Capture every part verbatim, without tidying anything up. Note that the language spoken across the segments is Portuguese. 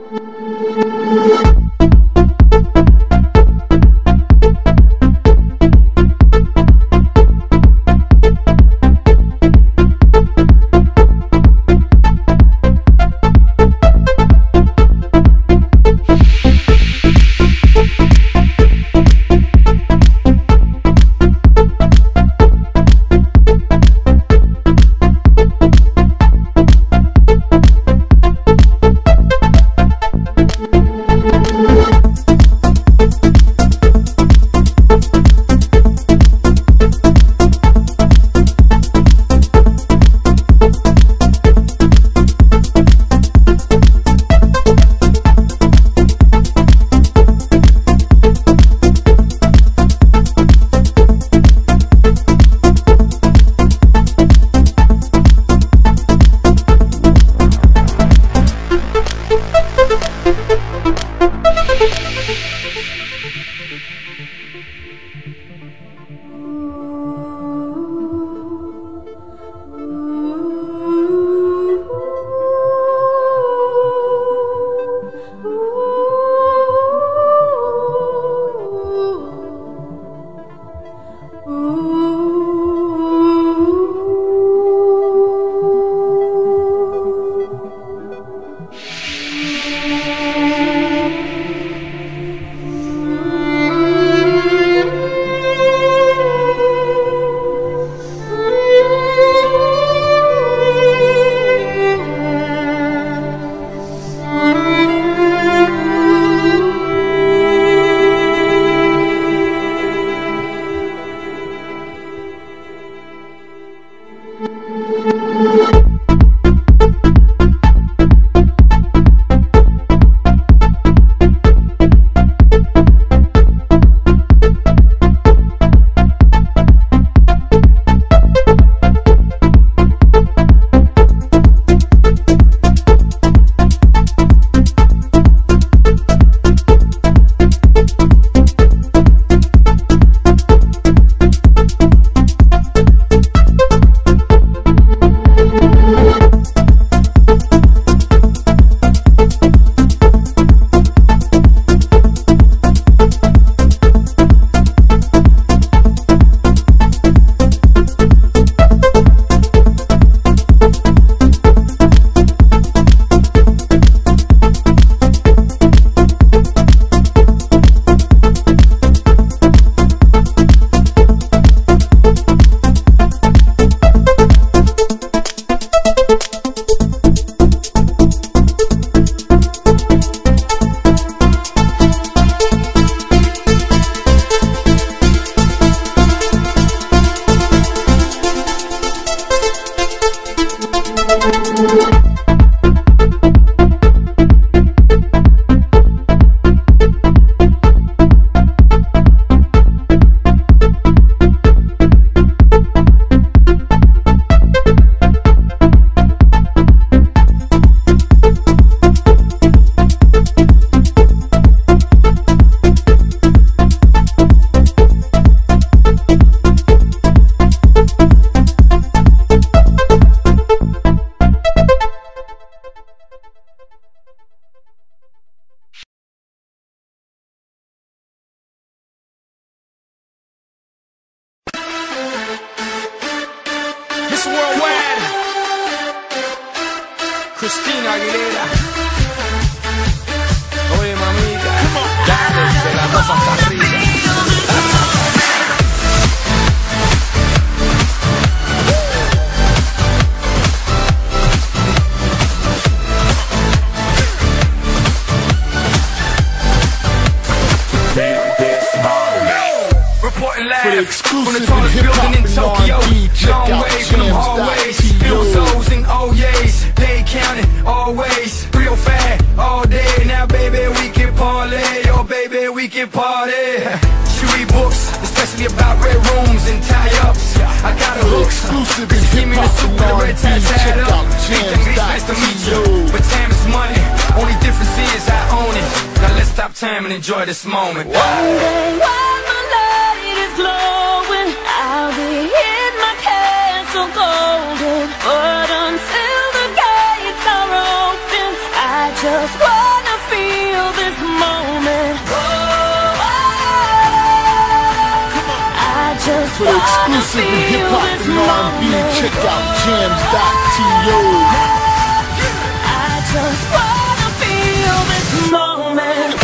Cristina Aguilera. Oye, mamita, dale, que la cosa está rica. Reporting live from the tallest building in Tokyo. Long way from them hallways. Bills, O's, and oh yeas. They counting always. Real fat all day. Now, baby, we can parlay. Oh, baby, we can party. She read books, especially about red rooms and tie-ups. I got her hooks. She see me in a suit with a red tie tied up. It's nice to meet you. But time is money. Only difference is I own it. Now let's stop time and enjoy this moment. One day while my light is glowing, I'll be in my castle golden. But until the gates are open, I just wanna exclusive in hip hop and R and B. Check out jams dot to. I just wanna feel this moment.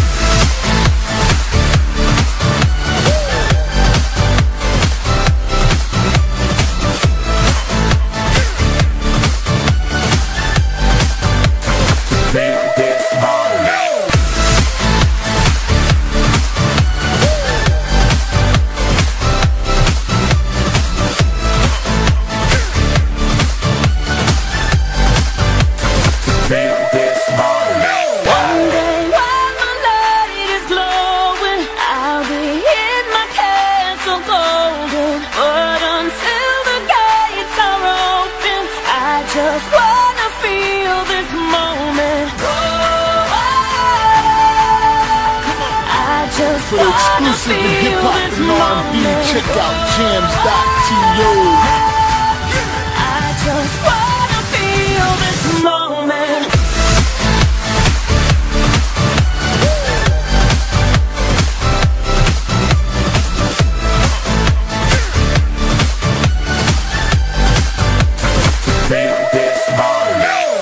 For the exclusive in hip hop and R and B, check out jams dot to. I just wanna feel this moment. Feel this moment.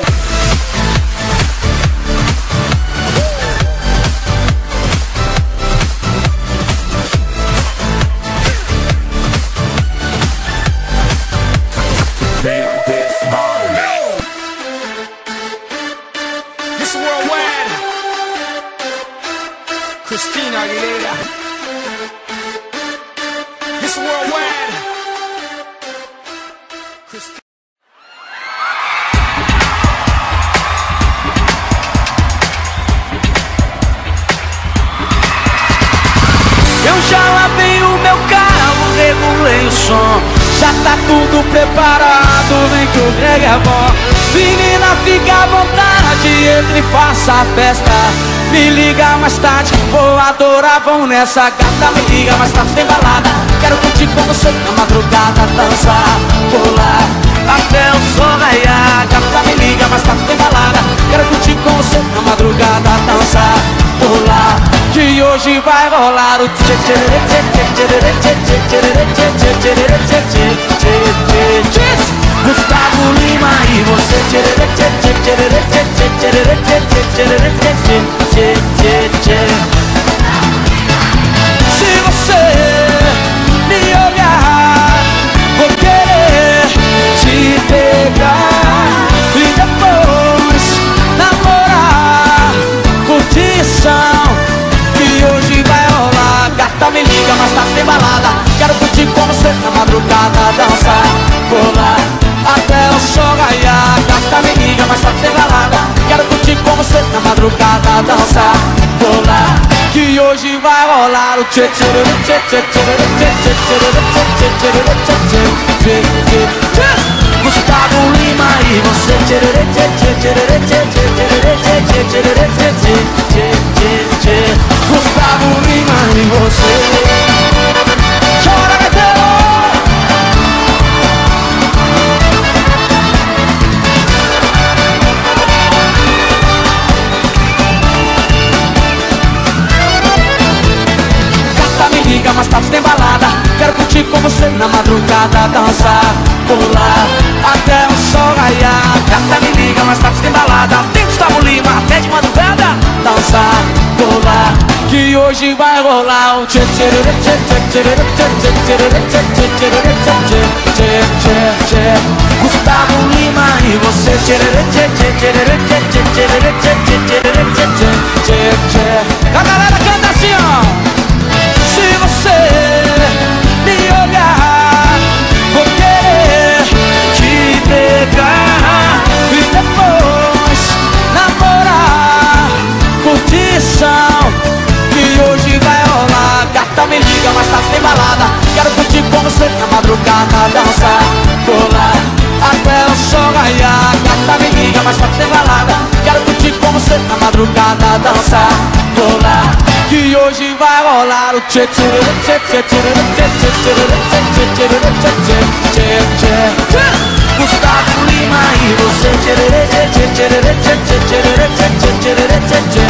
Christina Aguilera. Miss Worldwide. Christina. Eu já lavei o meu carro, regulei o som. Já tá tudo preparado, vem que o Greg é bom. Menina, fica à vontade, entre e faça a festa. Me liga mais tarde, vou adorar, vão nessa gata. Me liga mais tarde, tem balada. Quero curtir com você na madrugada, dançar, pular até o sol raiar. Gata, me liga mais tarde, tem balada. Quero curtir com você na madrugada, dançar, pular. Que hoje vai rolar o tchê tchê tchê tchê tchê tchê tchê tchê tchê tchê tchê. Gustavo Lima e você tchê tchê tchê tchê tchê tchê tchê tchê tchê tchê. Se você me olhar, vou querer te pegar e depois namorar. Curtição que hoje vai rolar. Gata, me liga, mas tá sem balada. Quero curtir com você na madrugada, dançar, pular até o sol raiar. Gata, me liga, mas tá sem balada. Quero curtir com você na madrugada, dançar, pular. Que hoje vai rolar o tchê tchê tchê tchê tchê tchê tchê tchê tchê tchê. Gustavo Lima e você tchê tchê tchê tchê tchê tchê tchê tchê tchê tchê. Gustavo Lima e você. Chora, Gaiteiro! Liga, mais tarde tem balada. Quero curtir com você na madrugada, dançar, pular até o sol raiar. Gata, me liga, mais tarde tem balada. Tem Gustavo Lima até de madrugada, dançar, pular. Que hoje vai rolar o tchê tchê tchê tchê tchê tchê tchê tchê tchê tchê. Gustavo Lima e você tchê tchê tchê tchê tchê tchê tchê tchê. A galera canta assim, ó. Se você me olhar, vou querer te pegar e depois namorar. Curtição que hoje vai rolar. Gata, me liga, mas tá sem balada. Quero curtir com você na madrugada, dançar, pular até o sol raiar. Gata, me liga, mas tá sem balada. Quero curtir com você na madrugada, dançar, pular. Que hoje vai rolar o tchê tchê tchê tchê tchê tchê tchê tchê tchê. Gustavo Lima e você tchê tchê tchê tchê tchê tchê tchê tchê.